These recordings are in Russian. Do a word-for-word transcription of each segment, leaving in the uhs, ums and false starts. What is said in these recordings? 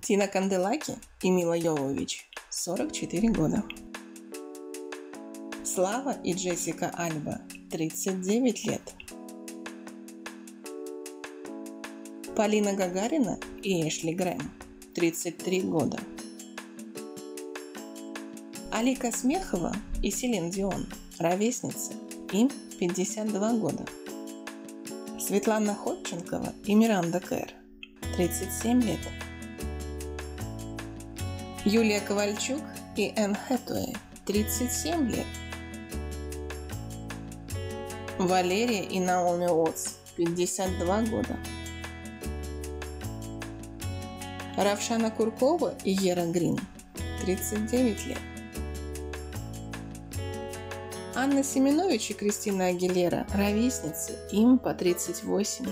Тина Канделаки и Мила Йовович, сорок четыре года. Слава и Джессика Альба, тридцать девять лет. Полина Гагарина и Эшли Грэм, тридцать три года. Алика Смехова и Селин Дион, ровесницы, им пятьдесят два года. Светлана Ходченкова и Миранда Кэр, тридцать семь лет. Юлия Ковальчук и Энн Хэтэуэй, тридцать семь лет. Валерия и Наоми Уотс, пятьдесят два года. Равшана Куркова и Ера Грин, тридцать девять лет. Анна Семенович и Кристина Агилера, ровесницы, им по тридцать восемь.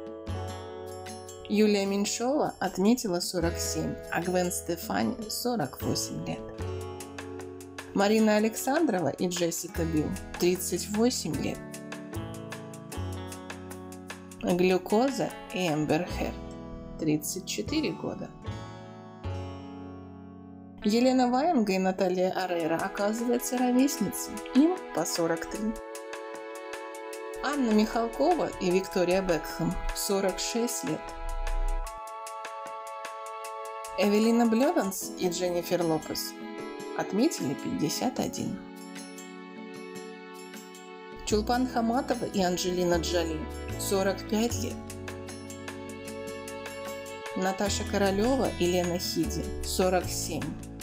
Юлия Меньшова отметила сорок семь, а Гвен Стефани сорок восемь лет. Марина Александрова и Джессика Билл, тридцать восемь лет. Глюкоза и Эмбер Херд, тридцать четыре года. Елена Ваенга и Наталья Орейро, оказывается, ровесницы, им по сорок три. Анна Михалкова и Виктория Бекхэм, сорок шесть лет. Эвелина Блёданс и Дженнифер Лопес отметили пятьдесят один. Чулпан Хаматова и Анджелина Джоли, сорок пять лет. Наташа Королева и Лена Хиди, сорок семь.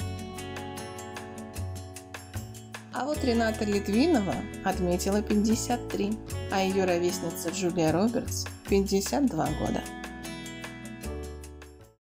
А вот Рената Литвинова отметила пятьдесят три, а ее ровесница Джулия Робертс – пятьдесят два года.